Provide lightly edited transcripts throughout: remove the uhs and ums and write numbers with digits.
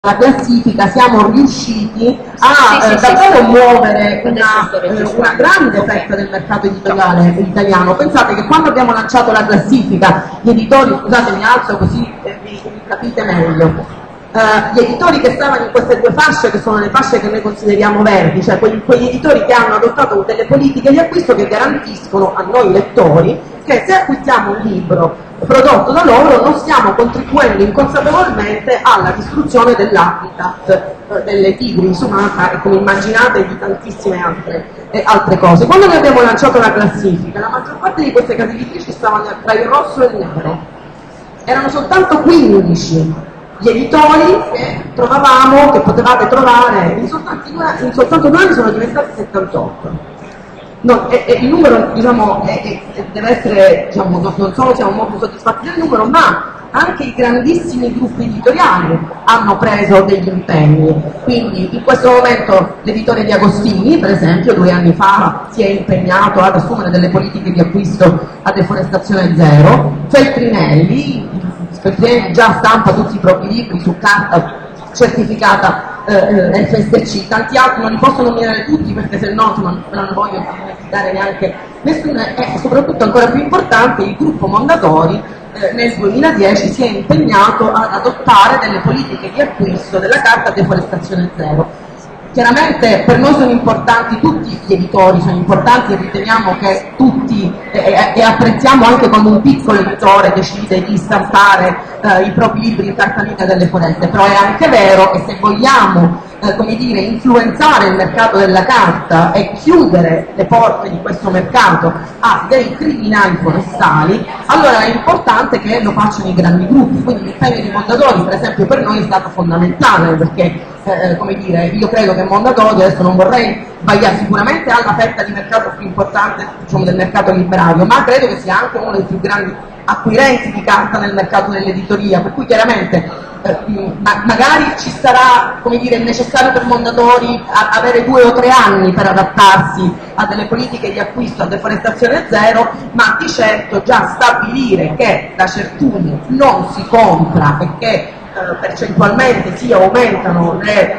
la classifica siamo riusciti a davvero muovere una grande fetta del mercato editoriale italiano. Pensate che quando abbiamo lanciato la classifica, gli editori, scusate mi alzo così mi capite meglio, gli editori che stavano in queste due fasce, che sono le fasce che noi consideriamo verdi, cioè quegli editori che hanno adottato delle politiche di acquisto che garantiscono a noi lettori che se acquistiamo un libro prodotto da loro non stiamo contribuendo inconsapevolmente alla distruzione dell'habitat delle tigri in Sumatra e, come immaginate, di tantissime altre cose. Quando noi abbiamo lanciato la classifica, la maggior parte di queste case editrici stavano tra il rosso e il nero. Erano soltanto 15 gli editori che trovavamo, che potevate trovare, in soltanto 2 anni sono diventati 78. No, il numero diciamo, deve essere, diciamo, non solo siamo molto soddisfatti del numero, ma anche i grandissimi gruppi editoriali hanno preso degli impegni. Quindi in questo momento l'editore Di Agostini, per esempio, 2 anni fa si è impegnato ad assumere delle politiche di acquisto a deforestazione zero. Feltrinelli già stampa tutti i propri libri su carta certificata FSC, tanti altri non li posso nominare tutti perché se no non voglio dimenticare neanche nessuno, e soprattutto ancora più importante il gruppo Mondadori nel 2010 si è impegnato ad adottare delle politiche di acquisto della carta a deforestazione zero. Chiaramente per noi sono importanti tutti gli editori, sono importanti e riteniamo che tutti e apprezziamo anche quando un piccolo editore decide di stampare i propri libri in cartolina delle foreste, però è anche vero che se vogliamo come dire, influenzare il mercato della carta e chiudere le porte di questo mercato a dei criminali forestali, allora è importante che lo facciano i grandi gruppi. Quindi l'impegno di Mondadori, per esempio, per noi è stato fondamentale perché come dire, io credo che Mondadori, adesso non vorrei sbagliare, sicuramente ha la fetta di mercato più importante, diciamo, del mercato librario, ma credo che sia anche uno dei più grandi acquirenti di carta nel mercato dell'editoria, per cui chiaramente magari ci sarà, come dire, necessario per Mondadori avere 2 o 3 anni per adattarsi a delle politiche di acquisto a deforestazione zero, ma di certo già stabilire che da Certuni non si compra e che percentualmente si aumentano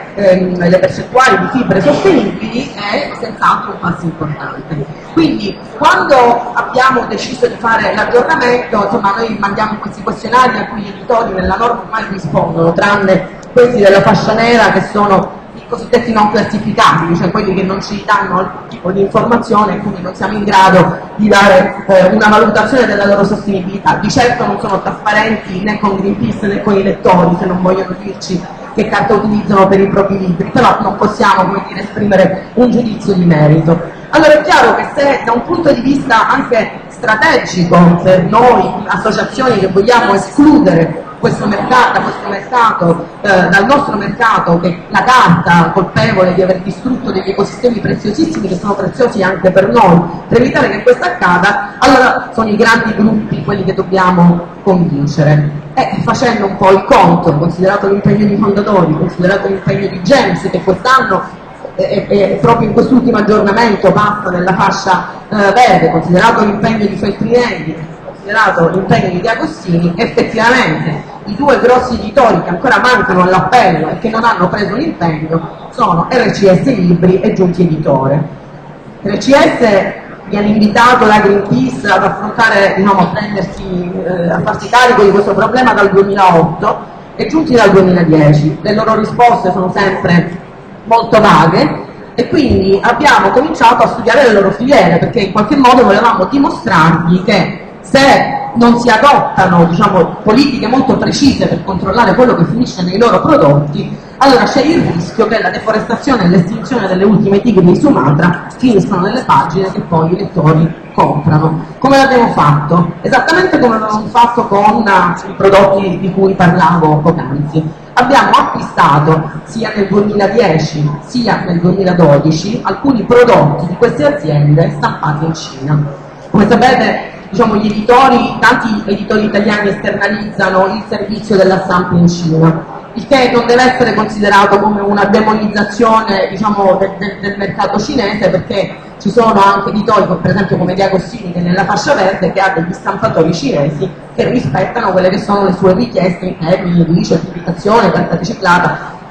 le percentuali di fibre sostenibili è senz'altro un passo importante. Quindi quando abbiamo deciso di fare l'aggiornamento, insomma, noi mandiamo questi questionari a cui gli editori nella norma mai rispondono, tranne questi della fascia nera che sono i cosiddetti non classificabili, cioè quelli che non ci danno alcun tipo di informazione e quindi non siamo in grado di dare una valutazione della loro sostenibilità. Di certo non sono trasparenti né con Greenpeace né con i lettori, se non vogliono dirci che carta utilizzano per i propri libri, però non possiamo, come dire, esprimere un giudizio di merito. Allora è chiaro che se da un punto di vista anche strategico per noi, associazioni che vogliamo escludere questo mercato, dal nostro mercato, che la carta colpevole di aver distrutto degli ecosistemi preziosissimi che sono preziosi anche per noi, per evitare che questo accada, allora sono i grandi gruppi quelli che dobbiamo convincere. E facendo un po' il conto, considerato l'impegno di Mondadori, considerato l'impegno di James, che quest'anno proprio in quest'ultimo aggiornamento passa nella fascia verde, considerato l'impegno di Feltrinelli, considerato l'impegno di Di Agostini, effettivamente i 2 grossi editori che ancora mancano all'appello e che non hanno preso l'impegno sono RCS Libri e Giunti Editore. RCS viene invitato da Greenpeace ad affrontare, diciamo, a farsi carico di questo problema dal 2008 e Giunti dal 2010. Le loro risposte sono sempre molto vaghe e quindi abbiamo cominciato a studiare le loro filiere, perché in qualche modo volevamo dimostrargli che se non si adottano, diciamo, politiche molto precise per controllare quello che finisce nei loro prodotti, allora c'è il rischio che la deforestazione e l'estinzione delle ultime tigri di Sumatra finiscono nelle pagine che poi i lettori comprano. Come l'abbiamo fatto? Esattamente come l'abbiamo fatto con i prodotti di cui parlavo poc'anzi. Abbiamo acquistato sia nel 2010 sia nel 2012 alcuni prodotti di queste aziende stampati in Cina. Come sapete, diciamo, tanti editori italiani esternalizzano il servizio della stampa in Cina, il che non deve essere considerato come una demonizzazione, diciamo, del mercato cinese, perché ci sono anche editori, per esempio come Di Agostini, che è nella fascia verde, che ha degli stampatori cinesi che rispettano quelle che sono le sue richieste in termini di certificazione, carta riciclata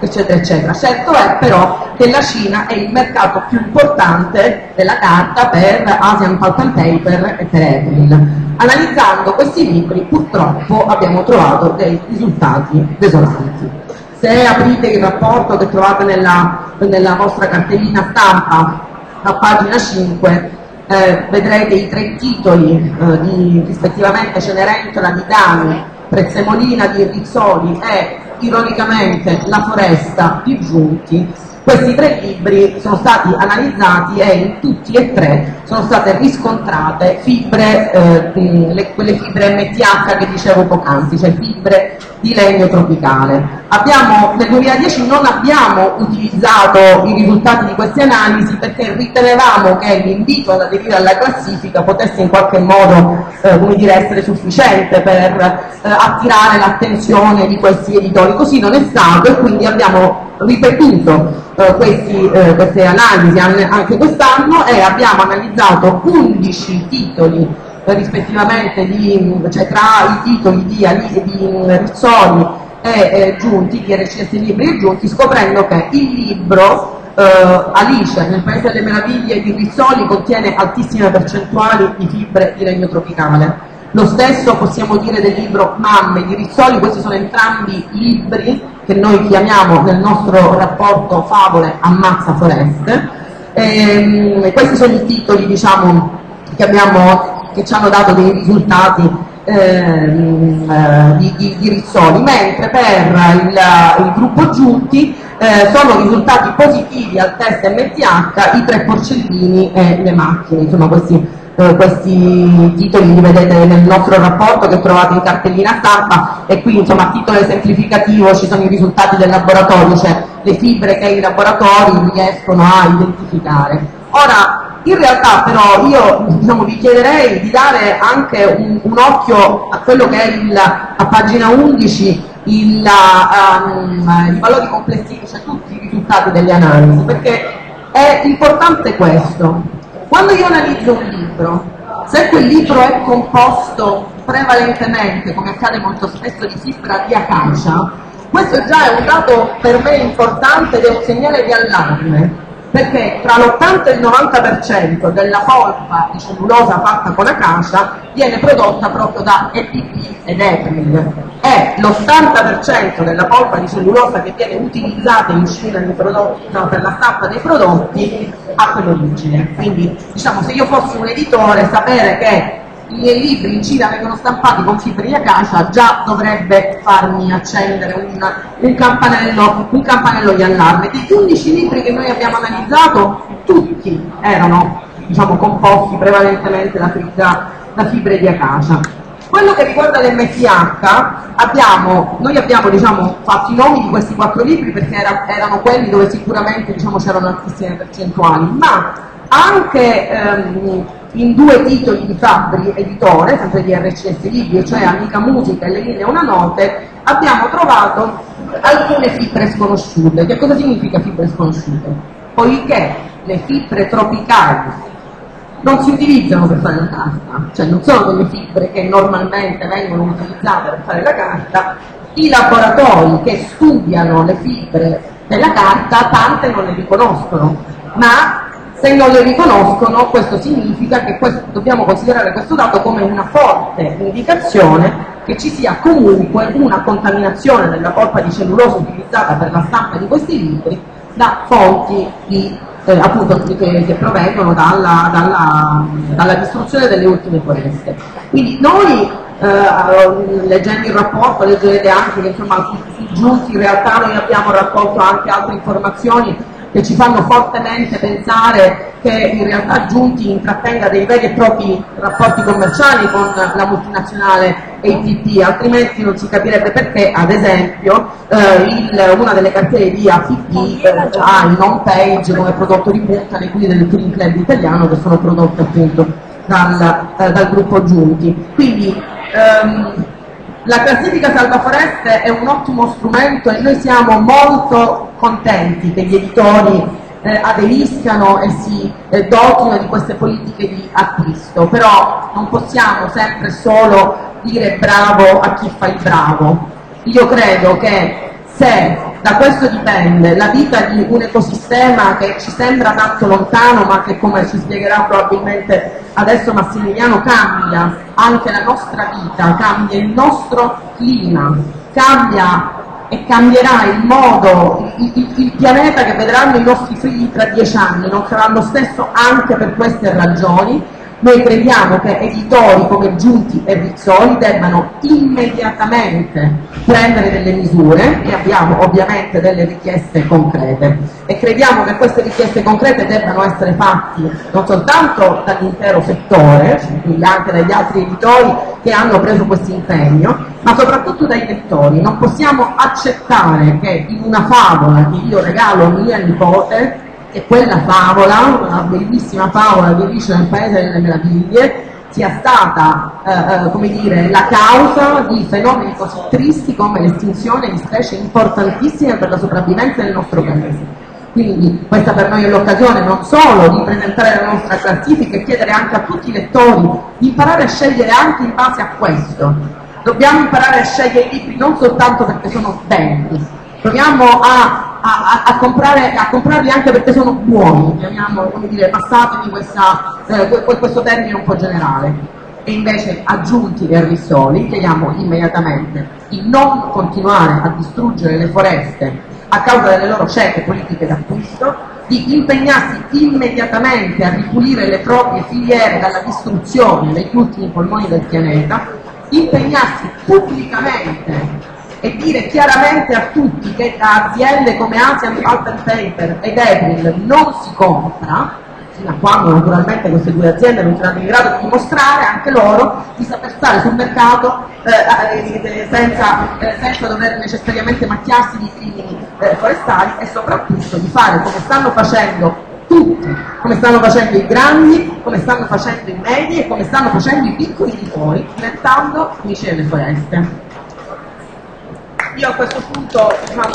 eccetera eccetera. Certo è però che la Cina è il mercato più importante della carta per Asian Pulp and Paper e per April. Analizzando questi libri purtroppo abbiamo trovato dei risultati desolanti. Se aprite il rapporto che trovate nella vostra cartellina stampa a pagina 5, vedrete i 3 titoli rispettivamente Cenerentola di Dani, Prezzemolina di Rizzoli e ironicamente La foresta di Giunti. Questi 3 libri sono stati analizzati e in tutti e 3 sono state riscontrate fibre, quelle fibre MTH che dicevo poc'anzi, cioè fibre di legno tropicale. Nel 2010 non abbiamo utilizzato i risultati di queste analisi perché ritenevamo che l'invito ad aderire alla classifica potesse in qualche modo essere sufficiente per attirare l'attenzione di questi editori. Così non è stato e quindi abbiamo ripetuto queste analisi anche quest'anno e abbiamo analizzato 11 titoli rispettivamente tra i titoli di Rizzoli e Giunti, di RCS Libri e Giunti, scoprendo che il libro Alice nel Paese delle Meraviglie di Rizzoli contiene altissime percentuali di fibre di legno tropicale. Lo stesso possiamo dire del libro Mamme di Rizzoli. Questi sono entrambi libri che noi chiamiamo nel nostro rapporto Favole Ammazza Foreste. Questi sono i titoli che ci hanno dato dei risultati di Rizzoli, mentre per il gruppo Giunti sono risultati positivi al test MTH i 3 porcellini e le macchine. Insomma, questi titoli li vedete nel nostro rapporto che trovate in cartellina stampa, e qui insomma a titolo esemplificativo ci sono i risultati del laboratorio, cioè le fibre che i laboratori riescono a identificare. Ora, in realtà però io vi chiederei di dare anche un occhio a quello che è a pagina 11 i valori complessivi, cioè tutti i risultati delle analisi, perché è importante questo. Quando io analizzo un libro, se quel libro è composto prevalentemente, come accade molto spesso, di fibra di acacia, questo già è un dato per me importante ed è un segnale di allarme, perché tra l'80 e il 90% della polpa di cellulosa fatta con acacia viene prodotta proprio da EPP ed April, e l'80% della polpa di cellulosa che viene utilizzata in Cina per la stampa dei prodotti ha quell'origine. Quindi se io fossi un editore, sapere che i miei libri in Cina vengono stampati con fibre di acacia già dovrebbe farmi accendere un campanello di allarme. Dei 15 libri che noi abbiamo analizzato, tutti erano composti prevalentemente da fibre di acacia. Quello che riguarda l'MTH, noi abbiamo fatto i nomi di questi 4 libri perché erano quelli dove sicuramente c'erano altissime percentuali, ma anche in 2 titoli di Fabbri editore, sempre di RCS Libri, cioè Amica Musica e Le Linee Una Note, abbiamo trovato alcune fibre sconosciute. Che cosa significa fibre sconosciute? Poiché le fibre tropicali non si utilizzano per fare la carta, cioè non sono delle fibre che normalmente vengono utilizzate per fare la carta, i laboratori che studiano le fibre della carta tante non le riconoscono, ma se non le riconoscono questo significa che dobbiamo considerare questo dato come una forte indicazione che ci sia comunque una contaminazione della polpa di cellulosa utilizzata per la stampa di questi libri da fonti che provengono dalla distruzione delle ultime foreste. Quindi noi, leggendo il rapporto, leggerete anche che su Giunti in realtà noi abbiamo raccolto anche altre informazioni che ci fanno fortemente pensare che in realtà Giunti intrattenga dei veri e propri rapporti commerciali con la multinazionale APP, altrimenti non si capirebbe perché, ad esempio, una delle cartelle di APP ha in home page come prodotto di punta le guide del Touring Club italiano, che sono prodotte appunto dal gruppo Giunti. Quindi la classifica salvaforeste è un ottimo strumento e noi siamo molto contenti che gli editori aderiscano e si dotino di queste politiche di acquisto, però non possiamo sempre solo dire bravo a chi fa il bravo. Io credo che se da questo dipende la vita di un ecosistema che ci sembra tanto lontano, ma che, come ci spiegherà probabilmente adesso Massimiliano, cambia anche la nostra vita, cambia il nostro clima, cambia e cambierà il modo, il pianeta che vedranno i nostri figli tra 10 anni, non sarà lo stesso anche per queste ragioni. Noi crediamo che editori come Giunti e Rizzoli debbano immediatamente prendere delle misure e abbiamo ovviamente delle richieste concrete e crediamo che queste richieste concrete debbano essere fatte non soltanto dall'intero settore, quindi anche dagli altri editori che hanno preso questo impegno, ma soprattutto dai lettori. Non possiamo accettare che in una favola che io regalo a mia nipote, e quella favola, una bellissima favola di Alice nel Paese delle Meraviglie, sia stata come dire, la causa di fenomeni così tristi come l'estinzione di specie importantissime per la sopravvivenza del nostro paese. Quindi questa per noi è l'occasione non solo di presentare la nostra classifica e chiedere anche a tutti i lettori di imparare a scegliere anche in base a questo. Dobbiamo imparare a scegliere i libri non soltanto perché sono belli, proviamo a comprarli anche perché sono buoni, chiamiamo, come dire, passatemi questo termine un po' generale. E invece a Giunti e a Rizzoli chiediamo immediatamente di non continuare a distruggere le foreste a causa delle loro scelte politiche d'acquisto, di impegnarsi immediatamente a ripulire le proprie filiere dalla distruzione degli ultimi polmoni del pianeta, impegnarsi pubblicamente e dire chiaramente a tutti che da aziende come Asian Pulp and Paper ed April non si compra, fino a quando naturalmente queste due aziende non saranno in grado di dimostrare anche loro di saper stare sul mercato senza dover necessariamente macchiarsi di crimini forestali e soprattutto di fare come stanno facendo tutti, come stanno facendo i grandi, come stanno facendo i medi e come stanno facendo i piccoli editori, diventando amici delle foreste. Io a questo punto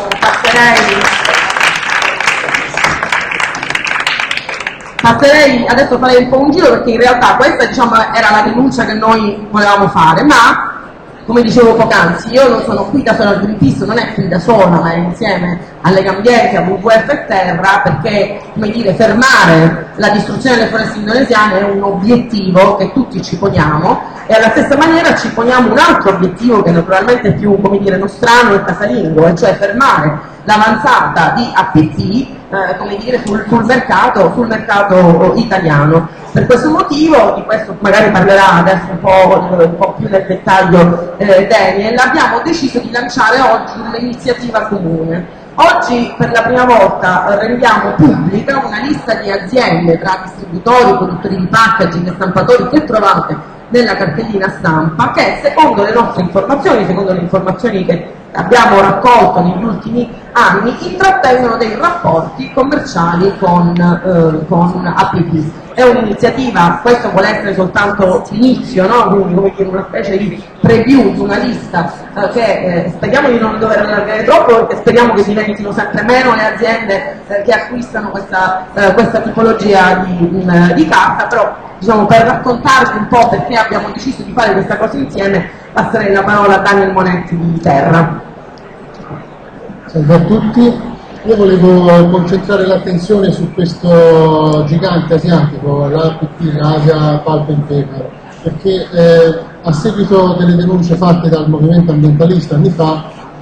passerei, adesso farei un po' un giro perché in realtà questa era la denuncia che noi volevamo fare, ma come dicevo poc'anzi, io non sono qui da sola al Greenpeace, non è qui da sola, ma è insieme alle Ambiente, a WWF e Terra, perché, come dire, fermare la distruzione delle foreste indonesiane è un obiettivo che tutti ci poniamo e alla stessa maniera ci poniamo un altro obiettivo che naturalmente è più, come dire, nostrano e casalingo, e cioè fermare l'avanzata di APT come dire, sul mercato italiano. Per questo motivo, di questo magari parlerà adesso un po' più nel dettaglio Daniel, abbiamo deciso di lanciare oggi un'iniziativa comune. Oggi per la prima volta rendiamo pubblica una lista di aziende tra distributori, produttori di packaging e stampatori che trovate nella cartellina stampa, che secondo le nostre informazioni, secondo le informazioni che abbiamo raccolto negli ultimi anni, intrattengono dei rapporti commerciali con APP. È un'iniziativa, questo vuole essere soltanto l'inizio, no? Quindi come dire, una specie di preview di una lista che speriamo di non dover allargare troppo, perché speriamo che diventino sempre meno le aziende che acquistano questa tipologia di carta, però diciamo, per raccontarvi un po' perché abbiamo deciso di fare questa cosa insieme, passerei la parola a Daniel Monetti di Terra. Salve a tutti. Io volevo concentrare l'attenzione su questo gigante asiatico, l'APT, Asia Pulp and Paper, perché a seguito delle denunce fatte dal movimento ambientalista anni fa,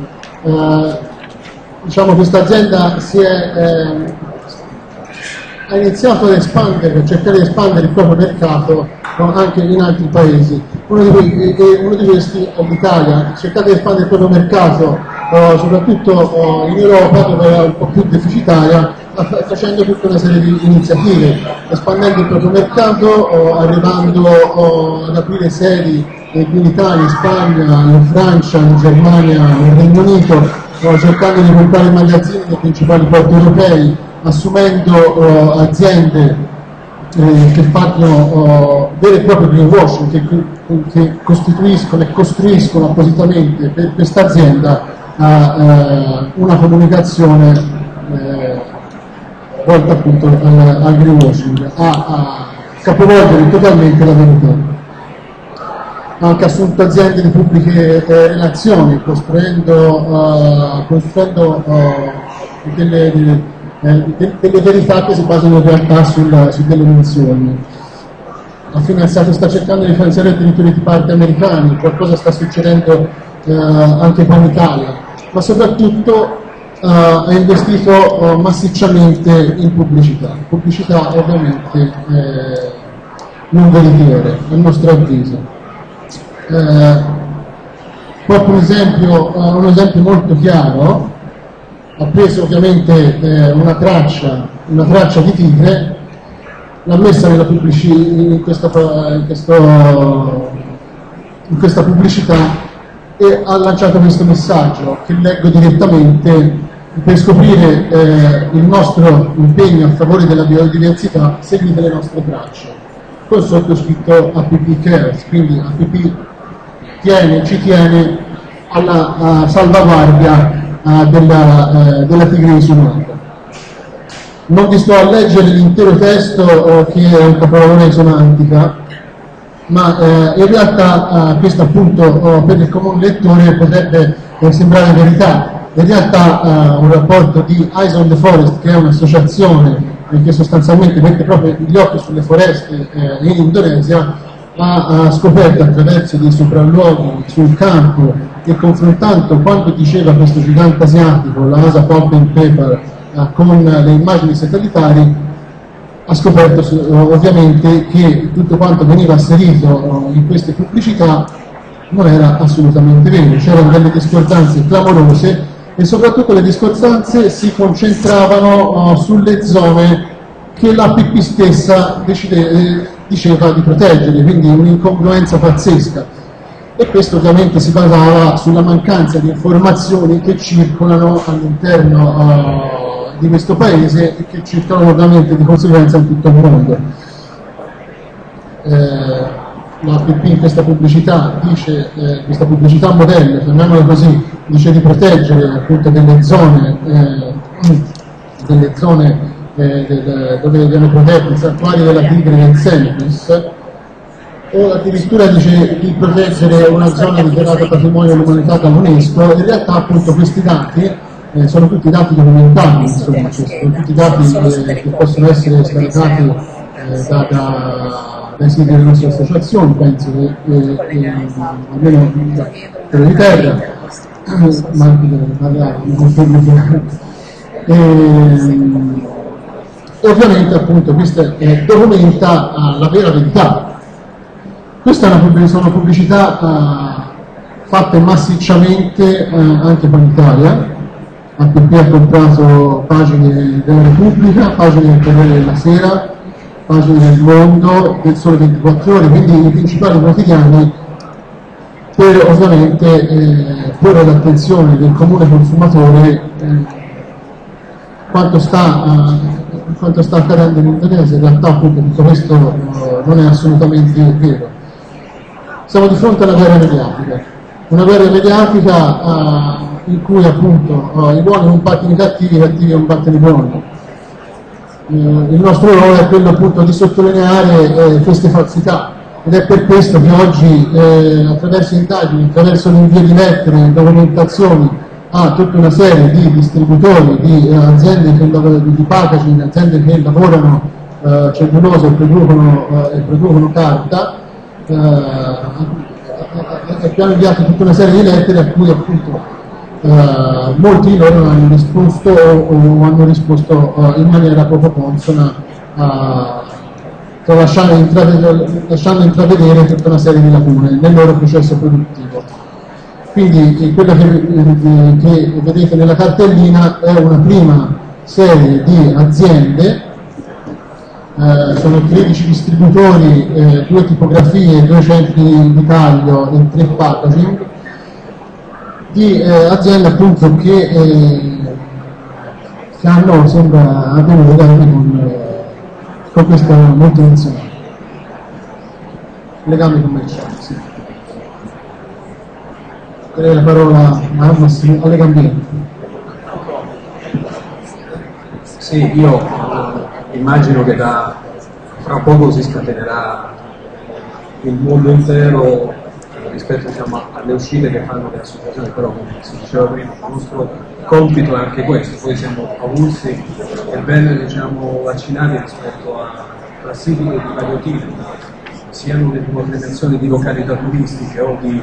diciamo, questa azienda ha iniziato ad espandere, a cercare di espandere il proprio mercato anche in altri paesi. Uno di questi è l'Italia, ha cercato di espandere il proprio mercato soprattutto in Europa, dove era un po' più deficitaria, facendo tutta una serie di iniziative, espandendo il proprio mercato, arrivando ad aprire sedi in Italia, in Spagna, in Francia, in Germania, nel Regno Unito, cercando di comprare magazzini nei principali porti europei, assumendo aziende che fanno vero e proprio greenwashing, che costituiscono e costruiscono appositamente per questa azienda una comunicazione volta appunto al greenwashing, a capovolgere totalmente la verità. ha anche assunto aziende di pubbliche relazioni, costruendo delle verità che si basano in realtà su delle menzioni. Sta cercando di finanziare addirittura i parchi americani, qualcosa sta succedendo anche qua in Italia, ma soprattutto ha investito massicciamente in pubblicità ovviamente non veritiere, a nostro avviso. Proprio un esempio molto chiaro: ha preso ovviamente una traccia di tigre, l'ha messa in questa pubblicità e ha lanciato questo messaggio che leggo direttamente: per scoprire il nostro impegno a favore della biodiversità seguite le nostre tracce, con sottoscritto APP Cares. Quindi APP ci tiene alla salvaguardia della tigre isonata. Non vi sto a leggere l'intero testo che è un capolavoro di semantica, ma in realtà questo appunto per il comune lettore potrebbe sembrare verità. In realtà un rapporto di Eyes on the Forest, che è un'associazione che sostanzialmente mette proprio gli occhi sulle foreste in Indonesia, ha scoperto attraverso dei sopralluoghi sul campo e confrontando quanto diceva questo gigante asiatico, la NASA Pulp and Paper, con le immagini satellitari, ha scoperto ovviamente che tutto quanto veniva asserito in queste pubblicità non era assolutamente vero. C'erano delle discordanze clamorose e soprattutto le discordanze si concentravano sulle zone che l'APP stessa diceva di proteggere, quindi un'incongruenza pazzesca. E questo ovviamente si basava sulla mancanza di informazioni che circolano all'interno di questo paese e che circolano ovviamente di conseguenza in tutto il mondo. L'APP in questa pubblicità dice, questa pubblicità modello, chiamiamola così, dice di proteggere appunto delle zone dove viene protetto il santuario della tigre del Celebes, o addirittura dice di proteggere una zona dichiarata patrimonio dell'umanità dall'UNESCO. In realtà appunto questi dati sono tutti dati documentati, insomma, sono tutti dati che possono essere scaricati dai siti delle nostre associazioni, penso che almeno quello di terra, ma mi confermo e ovviamente appunto questo documenta la vera verità. Queste sono pubblicità fatte massicciamente anche per l'Italia. APP ha comprato pagine della Repubblica, pagine del Corriere della Sera, pagine del Mondo, del Sole 24 Ore, quindi i principali quotidiani, per ovviamente porre l'attenzione del comune consumatore quanto sta accadendo in Indonesia. In realtà appunto tutto questo non è assolutamente vero. Siamo di fronte a una guerra mediatica in cui appunto i buoni combattono i cattivi combattono i buoni. Il nostro ruolo è quello appunto di sottolineare queste falsità, ed è per questo che oggi attraverso indagini, attraverso l'invio di lettere, documentazioni a tutta una serie di distributori, di aziende di packaging, aziende che lavorano cellulosa e producono carta, abbiamo inviato tutta una serie di lettere a cui appunto molti di loro non hanno risposto o hanno risposto in maniera poco consona, lasciando intravedere tutta una serie di lacune nel loro processo produttivo. Quindi quello che vedete nella cartellina è una prima serie di aziende, sono 13 distributori, 2 tipografie, 2 centri di taglio e 3 packaging, di aziende appunto che hanno, sembra, abbiamo legami con questa multinazionale, legami commerciali, sì. La parola a Massimo, alle Gambiente. Sì, io immagino che fra poco si scatenerà il mondo intero rispetto diciamo, alle uscite che fanno le associazioni, però come si diceva prima, il nostro compito è anche questo, poi siamo avulsi e ben diciamo, vaccinati rispetto a classifiche di vario tipo, siano le coordinazioni di località turistiche o di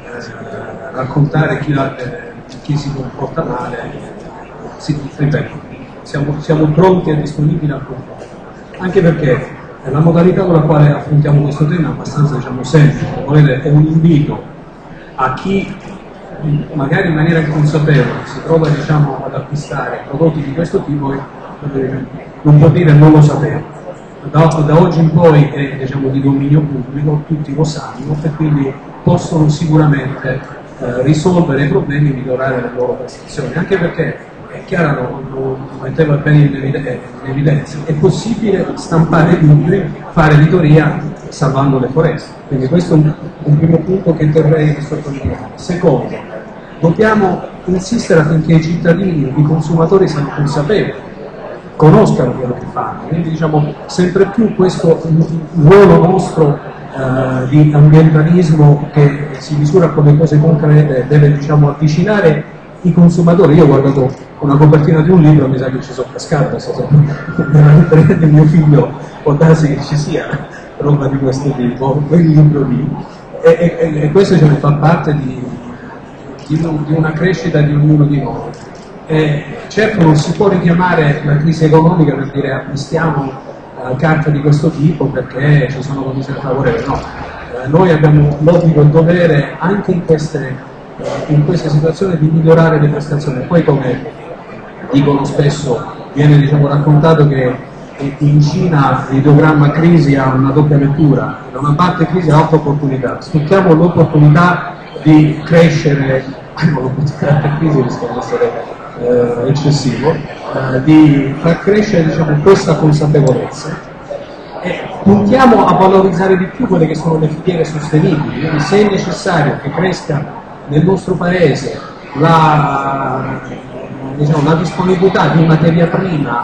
raccontare chi si comporta male, ripeto, siamo pronti e disponibili a confronto, anche perché la modalità con la quale affrontiamo questo tema è abbastanza diciamo, semplice, è un invito a chi magari in maniera inconsapevole si trova diciamo, ad acquistare prodotti di questo tipo e non può dire non lo sapevo. Da oggi in poi è diciamo, di dominio pubblico, tutti lo sanno e quindi possono sicuramente risolvere i problemi e migliorare le loro prestazioni, anche perché è chiaro, lo metteva bene in evidenza, è possibile stampare libri, fare editoria salvando le foreste, quindi questo è un primo punto che terrei a sottolineare. Secondo, dobbiamo insistere affinché i cittadini, i consumatori siano consapevoli, conoscano quello che fanno, quindi diciamo sempre più questo ruolo nostro di ambientalismo che si misura con le cose concrete deve diciamo, avvicinare i consumatori. Io ho guardato una copertina di un libro, mi sa che ci sono cascato, nella libreria di mio figlio può darsi che ci sia roba di questo tipo, quel libro lì, e questo cioè, fa parte di una crescita di ognuno di noi. Certo non si può richiamare la crisi economica per dire acquistiamo carte di questo tipo perché ci sono condizioni favorevoli, no. Noi abbiamo l'obbligo e il dovere anche in queste situazioni di migliorare le prestazioni. Poi come dicono spesso, viene diciamo, raccontato che in Cina l'ideogramma crisi ha una doppia lettura, da una parte crisi e l'altra opportunità. Sfruttiamo l'opportunità di crescere, l'opportunità di crisi rischia di essere eccessivo, di far crescere diciamo, questa consapevolezza e puntiamo a valorizzare di più quelle che sono le filiere sostenibili, quindi se è necessario che cresca nel nostro paese la disponibilità di materia prima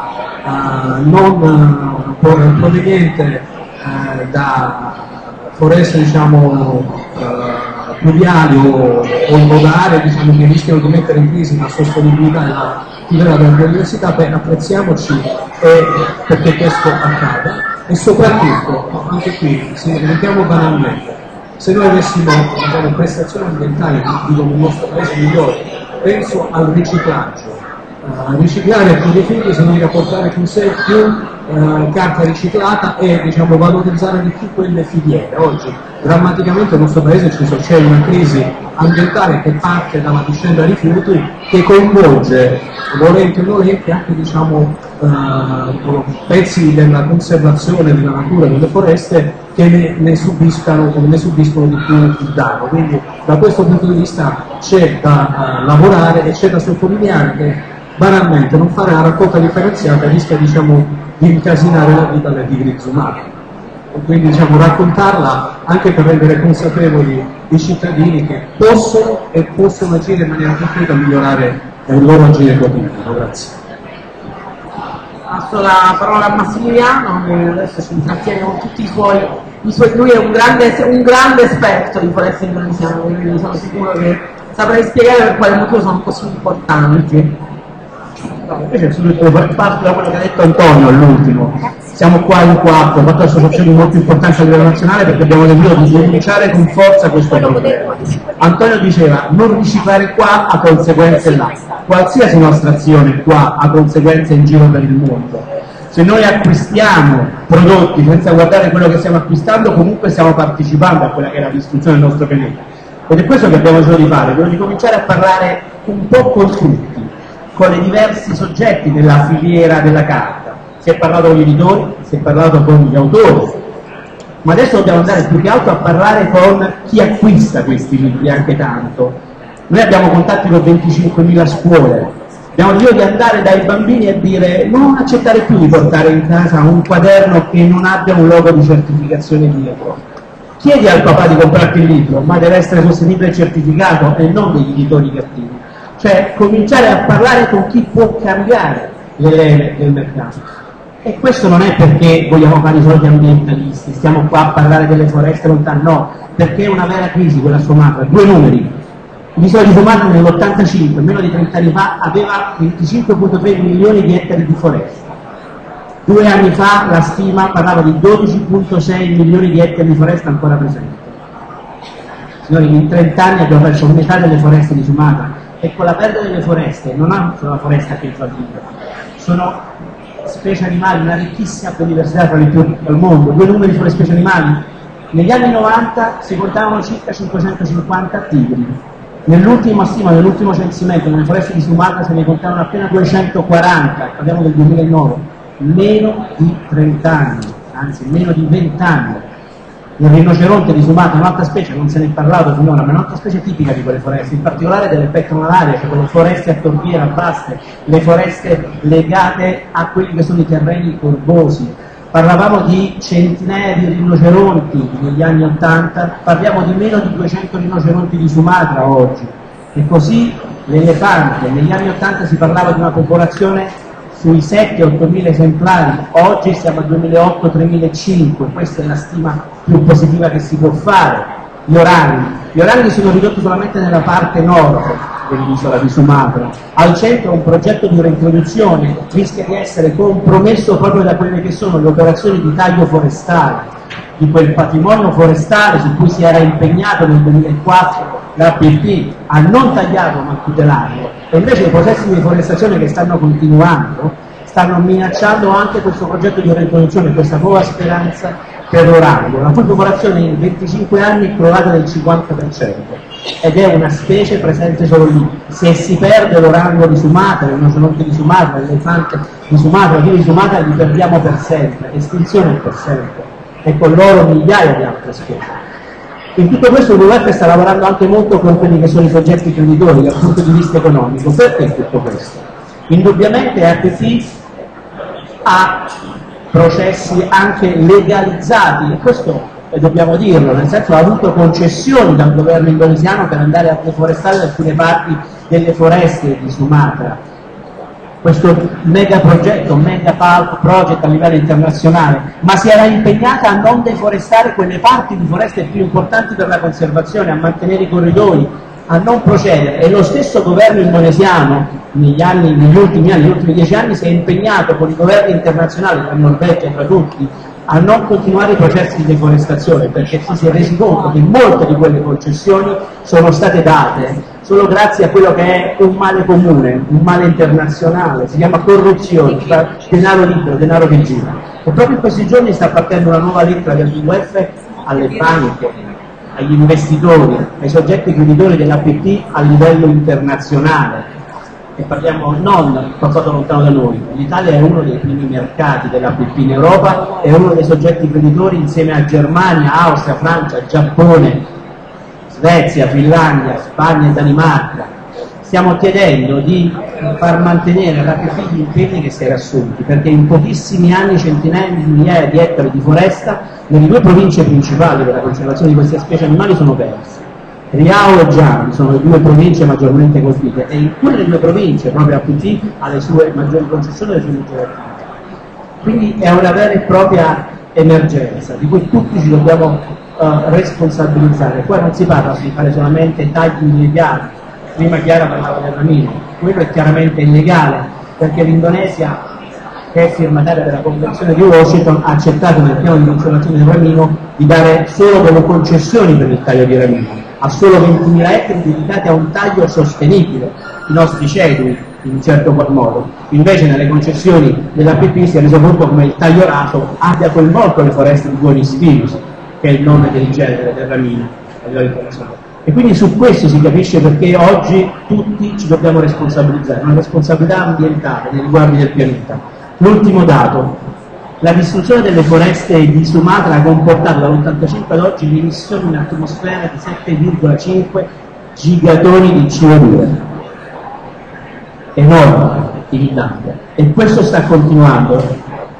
non proveniente da foreste diciamo, pluviali o modali diciamo, che rischiano di mettere in crisi la sostenibilità e la tutela della biodiversità, apprezziamoci perché questo accada e soprattutto, anche qui, se ripetiamo banalmente, se noi avessimo diciamo, prestazioni ambientali nel nostro paese migliori, penso al riciclaggio. Riciclare più rifiuti significa portare con sé più carta riciclata e diciamo, valorizzare di più quelle filiere. Oggi drammaticamente nel nostro paese c'è una crisi ambientale che parte dalla vicenda rifiuti che coinvolge, volenti o nolenti, anche diciamo, pezzi della conservazione della natura delle foreste che ne subiscono di più il danno. Quindi da questo punto di vista c'è da lavorare e c'è da sottolineare che banalmente non fare la raccolta differenziata rischia diciamo, di incasinare la vita degli grids umani. Quindi diciamo, raccontarla anche per rendere consapevoli i cittadini che possono agire in maniera concreta a migliorare il loro agire quotidiano. Grazie. Passo la parola a Massimiliano, che adesso ci intrattiene con tutti i suoi lui è un grande esperto di foreste indonesiane, quindi sono sicuro che saprai spiegare per quale motivo sono così importanti. No, invece parto da quello che ha detto Antonio all'ultimo. Siamo qua in quattro, quattro associazioni molto importanti a livello nazionale perché abbiamo deciso di denunciare con forza questo problema. Antonio diceva non riciclare qua ha conseguenze là, qualsiasi nostra azione qua ha conseguenze in giro per il mondo. Se noi acquistiamo prodotti senza guardare quello che stiamo acquistando, comunque stiamo partecipando a quella che è la distruzione del nostro pianeta. Ed è questo che abbiamo deciso di fare, quello di cominciare a parlare un po' con tutti, con i diversi soggetti della filiera della carta. Si è parlato con gli editori, si è parlato con gli autori, ma adesso dobbiamo andare più che altro a parlare con chi acquista questi libri anche tanto. Noi abbiamo contatti con 25.000 scuole, abbiamo deciso di andare dai bambini e dire non accettare più di portare in casa un quaderno che non abbia un logo di certificazione dietro. Chiedi al papà di comprarti il libro, ma deve essere sostenibile e certificato e non degli editori cattivi. Cioè cominciare a parlare con chi può cambiare le leve del mercato. E questo non è perché vogliamo fare i soliti ambientalisti, stiamo qua a parlare delle foreste lontane, no, perché è una vera crisi quella Sumatra. Due numeri: l'isola di Sumatra nell'85, meno di 30 anni fa, aveva 25,3 milioni di ettari di foresta. 2 anni fa la stima parlava di 12,6 milioni di ettari di foresta ancora presenti. Signori, in 30 anni abbiamo perso metà delle foreste di Sumatra, e con la perdita delle foreste non è solo la foresta che fa vita, sono specie animali, una ricchissima biodiversità tra le più ricche al mondo. Due numeri sulle specie animali: negli anni 90 si contavano circa 550 tigri, nell'ultima stima, nell'ultimo censimento nelle foreste di Sumatra se ne contavano appena 240, parliamo del 2009, meno di 30 anni, anzi meno di 20 anni. Il rinoceronte di Sumatra, un'altra specie, non se ne è parlato finora, ma è un'altra specie tipica di quelle foreste, in particolare delle petronalarie, cioè quelle foreste a torbiera basse, le foreste legate a quelli che sono i terreni corbosi. Parlavamo di centinaia di rinoceronti negli anni 80, parliamo di meno di 200 rinoceronti di Sumatra oggi. E così l'elefante, negli anni 80 si parlava di una popolazione sui 7-8 mila esemplari, oggi siamo al 2008-3005, questa è la stima più positiva che si può fare. Gli oranghi sono ridotti solamente nella parte nord dell'isola di Sumatra. Al centro un progetto di reintroduzione rischia di essere compromesso proprio da quelle che sono le operazioni di taglio forestale, di quel patrimonio forestale su cui si era impegnato nel 2004 l'APP a non tagliarlo ma a tutelarlo, e invece i processi di deforestazione che stanno continuando stanno minacciando anche questo progetto di reintroduzione, questa nuova speranza per l'orango, la cui popolazione in 25 anni è crollata del 50%, ed è una specie presente solo lì. Se si perde l'orango di Sumatra, il rinoceronte di Sumatra, l'elefante di Sumatra, il di Sumatra, li perdiamo per sempre, estinzione per sempre, e con loro migliaia di altre specie. In tutto questo il WWF sta lavorando anche molto con quelli che sono i soggetti creditori dal punto di vista economico. Perché tutto questo? Indubbiamente APP ha processi anche legalizzati, e questo dobbiamo dirlo, nel senso ha avuto concessioni dal governo indonesiano per andare a deforestare alcune parti delle foreste di Sumatra. Questo mega progetto, mega pulp project a livello internazionale, ma si era impegnata a non deforestare quelle parti di foreste più importanti per la conservazione, a mantenere i corridoi, a non procedere. E lo stesso governo indonesiano negli ultimi 10 anni si è impegnato con i governi internazionali, tra Norvegia e tra tutti, a non continuare i processi di deforestazione, perché ci si è resi conto che molte di quelle concessioni sono state date solo grazie a quello che è un male comune, un male internazionale, si chiama corruzione, denaro libero, denaro che gira. E proprio in questi giorni sta partendo una nuova lettera del WWF alle banche, agli investitori, ai soggetti creditori dell'APP a livello internazionale. E parliamo non qualcosa lontano da noi. L'Italia è uno dei primi mercati dell'APP in Europa, è uno dei soggetti creditori insieme a Germania, Austria, Francia, Giappone, Svezia, Finlandia, Spagna e Danimarca. Stiamo chiedendo di far mantenere l'APP gli impegni che si era assunti, perché in pochissimi anni centinaia di migliaia di ettari di foresta nelle due province principali per la conservazione di queste specie animali sono persi. Riao e Giang sono le due province maggiormente colpite, e in quelle due province proprio APP ha le sue maggiori concessioni e le sue maggiori attività. Quindi è una vera e propria emergenza di cui tutti ci dobbiamo responsabilizzare. Qua non si parla di fare solamente tagli illegali. Prima Chiara parlava del ramino, quello è chiaramente illegale, perché l'Indonesia, che è firmataria della Convenzione di Washington, ha accettato nel piano di conservazione del ramino di dare solo delle concessioni per il taglio di ramino, a solo 20.000 ettari dedicati a un taglio sostenibile, i nostri cedui in un certo qual modo. Invece nelle concessioni dell'APP si è reso conto come il taglio raso abbia coinvolto le foreste di Buenos Virus, che è il nome del genere del ramino a livello internazionale. E quindi su questo si capisce perché oggi tutti ci dobbiamo responsabilizzare, una responsabilità ambientale nei riguardi del pianeta. L'ultimo dato: la distruzione delle foreste di Sumatra ha comportato dall'85 ad oggi l'emissione in atmosfera di 7,5 gigatoni di CO2. Enorme in Italia. E questo sta continuando.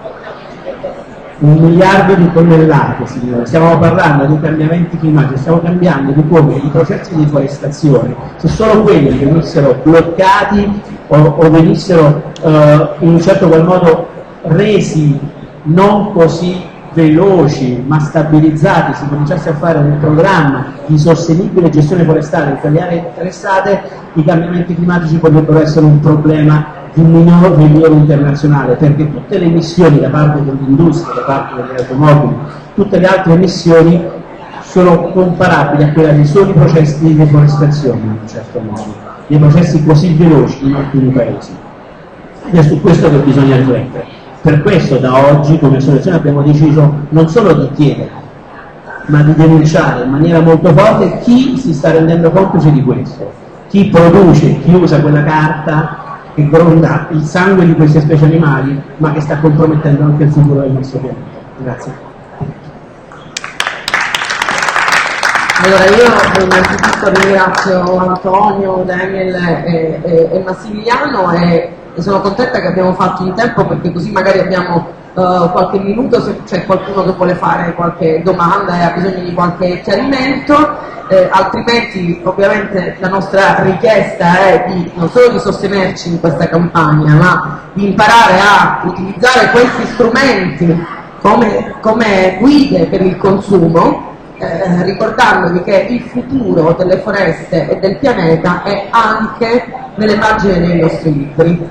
1 miliardo di tonnellate, signore. Stiamo parlando di cambiamenti climatici, stiamo cambiando di come i processi di deforestazione, se solo quelli venissero bloccati o venissero in un certo qual modo resi non così veloci ma stabilizzati, si cominciasse a fare un programma di sostenibile gestione forestale per le aree interessate, i cambiamenti climatici potrebbero essere un problema di minor rilievo internazionale, perché tutte le emissioni da parte dell'industria, da parte delle automobili, tutte le altre emissioni sono comparabili a quella dei soli processi di deforestazione in un certo modo, dei processi così veloci in alcuni paesi. Ed è su questo che bisogna riflettere. Per questo da oggi come associazione abbiamo deciso non solo di chiedere, ma di denunciare in maniera molto forte chi si sta rendendo complice di questo, chi produce, chi usa quella carta che gronda il sangue di queste specie animali, ma che sta compromettendo anche il futuro del nostro pianeta. Grazie. Allora io innanzitutto ringrazio Antonio, Daniel e Massimiliano e sono contenta che abbiamo fatto in tempo, perché così magari abbiamo qualche minuto se c'è qualcuno che vuole fare qualche domanda e ha bisogno di qualche chiarimento, altrimenti ovviamente la nostra richiesta è non solo di sostenerci in questa campagna, ma di imparare a utilizzare questi strumenti come guide per il consumo, ricordandovi che il futuro delle foreste e del pianeta è anche nelle pagine dei nostri libri.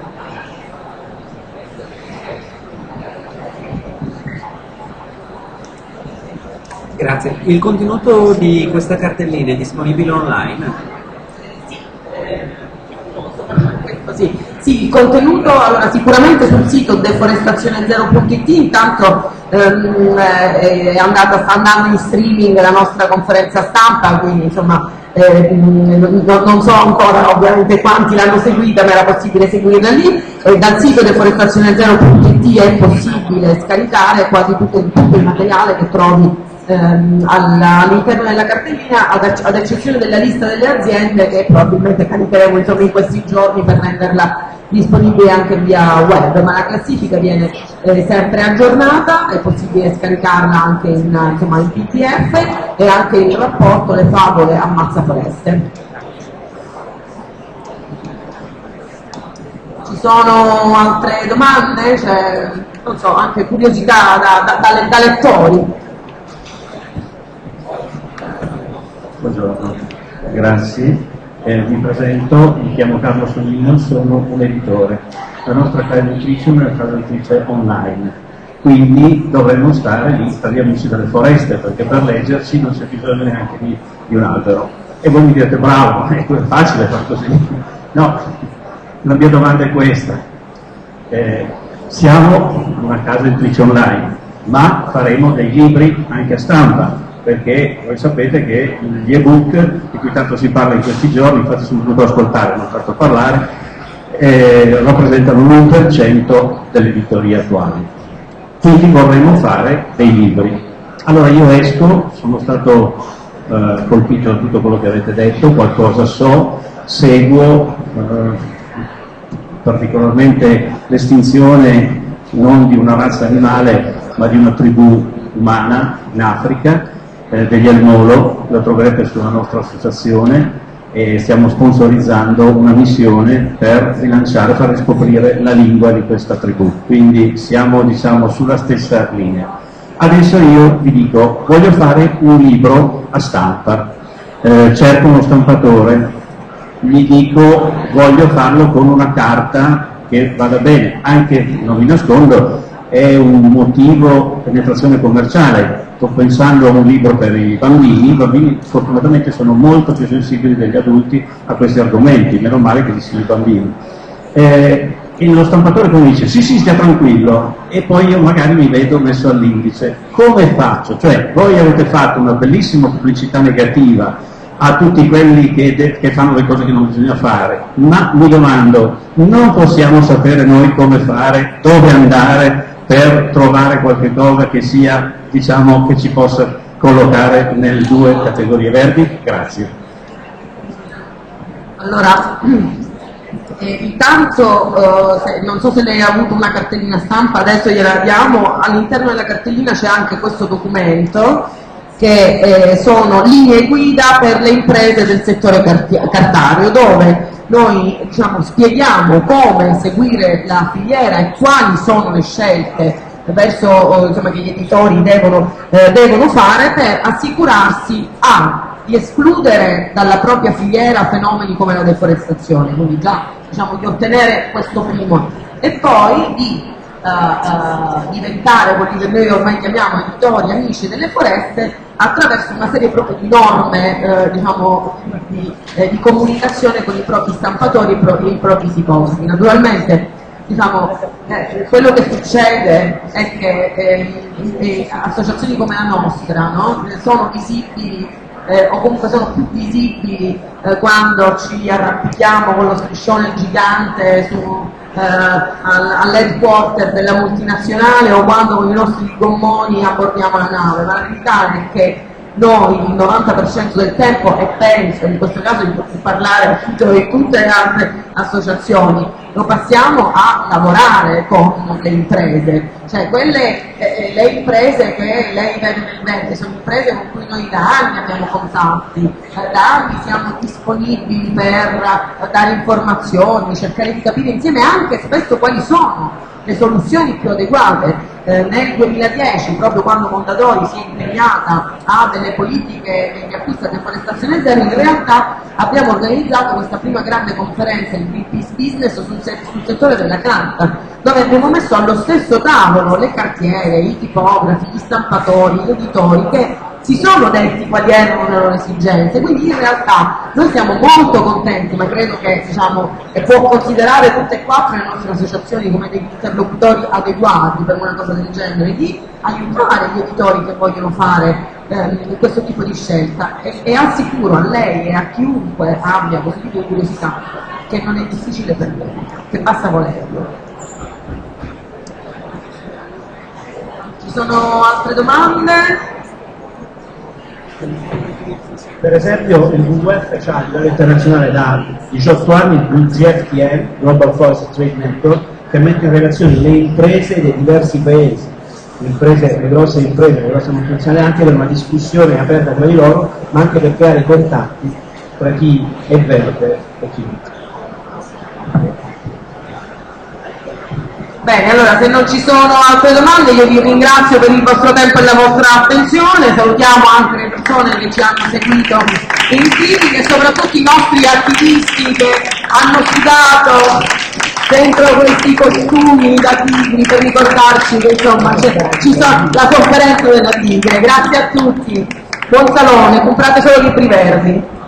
Grazie. Il contenuto di questa cartellina è disponibile online? Sì, il contenuto allora sicuramente sul sito deforestazione0.it, intanto sta andando in streaming la nostra conferenza stampa, quindi insomma non so ancora ovviamente quanti l'hanno seguita, ma era possibile seguirla lì, e dal sito deforestazione0.it è possibile scaricare quasi tutto il materiale che trovi all'interno della cartellina, ad eccezione della lista delle aziende che probabilmente caricheremo insomma in questi giorni per renderla disponibile anche via web, ma la classifica viene sempre aggiornata, è possibile scaricarla anche in PDF, e anche il rapporto Le favole ammazza foreste. Ci sono altre domande? Cioè, non so, anche curiosità da lettori? Buongiorno, grazie. Mi presento, mi chiamo Carlo Sognino, sono un editore. La nostra casa editrice è una casa editrice online, quindi dovremmo stare lì per gli amici delle foreste, perché per leggerci non c'è bisogno neanche di un albero. E voi mi direte bravo, è facile far così. No, la mia domanda è questa. Siamo una casa editrice online, ma faremo dei libri anche a stampa, perché voi sapete che gli ebook, di cui tanto si parla in questi giorni, infatti sono venuto ad ascoltare, non ho fatto parlare, rappresentano l'1% dell'editoria attuale. Quindi vorremmo fare dei libri. Allora io esco, sono stato colpito da tutto quello che avete detto, qualcosa so, seguo particolarmente l'estinzione non di una razza animale ma di una tribù umana in Africa, degli Almolo, lo troverete sulla nostra associazione, e stiamo sponsorizzando una missione per rilanciare, far riscoprire la lingua di questa tribù, quindi siamo diciamo sulla stessa linea. Adesso io vi dico, voglio fare un libro a stampa, cerco uno stampatore, gli dico voglio farlo con una carta che vada bene, anche, non vi nascondo, è un motivo di penetrazione commerciale. Sto pensando a un libro per i bambini fortunatamente sono molto più sensibili degli adulti a questi argomenti, meno male che ci siano i bambini. E lo stampatore come dice, sì stia tranquillo, e poi io magari mi vedo messo all'indice. Come faccio? Cioè, voi avete fatto una bellissima pubblicità negativa a tutti quelli che fanno le cose che non bisogna fare, ma mi domando, non possiamo sapere noi come fare, dove andare per trovare qualche cosa che sia, diciamo, che ci possa collocare nelle due categorie verdi? Grazie. Allora, intanto non so se lei ha avuto una cartellina stampa, adesso gliela diamo. All'interno della cartellina c'è anche questo documento che sono linee guida per le imprese del settore cartario, dove noi spieghiamo come seguire la filiera e quali sono le scelte verso che gli editori devono fare per assicurarsi di escludere dalla propria filiera fenomeni come la deforestazione, quindi già di ottenere questo primo, e poi di diventare quelli che noi ormai chiamiamo editori amici delle foreste attraverso una serie proprio di norme di comunicazione con i propri stampatori e i propri tipografi. Naturalmente quello che succede è che associazioni come la nostra, no? Sono visibili o comunque sono più visibili quando ci arrampichiamo con lo striscione gigante all'headquarter della multinazionale o quando con i nostri gommoni abbordiamo la nave, ma la verità è che noi il 90% del tempo, e penso in questo caso di poter parlare di tutte le altre associazioni, lo passiamo a lavorare con le imprese, cioè le imprese che lei vede nel verde sono imprese con cui noi da anni abbiamo contatti, da anni siamo disponibili per dare informazioni, cercare di capire insieme anche spesso quali sono le soluzioni più adeguate. Nel 2010, proprio quando Mondadori si è impegnata a delle politiche di acquisto e deforestazione zero, in realtà abbiamo organizzato questa prima grande conferenza di Greenpeace Business sul settore della carta, dove abbiamo messo allo stesso tavolo le cartiere, i tipografi, gli stampatori, gli editori, che si sono detti quali erano le loro esigenze. Quindi in realtà noi siamo molto contenti, ma credo che e può considerare tutte e quattro le nostre associazioni come degli interlocutori adeguati per una cosa del genere, di aiutare gli editori che vogliono fare questo tipo di scelta, e assicuro a lei e a chiunque abbia questo tipo di curiosità che non è difficile per lei, che basta volerlo. Ci sono altre domande? Per esempio il WWF ha a livello internazionale da 18 anni il WZFTN, Global Forest Trade Network, che mette in relazione le imprese dei diversi paesi, le grosse imprese, le grosse multinazionali, anche per una discussione aperta tra di loro, ma anche per creare contatti tra chi è verde e chi no. Bene, allora se non ci sono altre domande io vi ringrazio per il vostro tempo e la vostra attenzione, salutiamo anche le persone che ci hanno seguito in streaming e soprattutto i nostri attivisti che hanno sudato dentro questi costumi da tigri per ricordarci che insomma ci sono la conferenza della tigre. Grazie a tutti, buon salone, comprate solo libri verdi.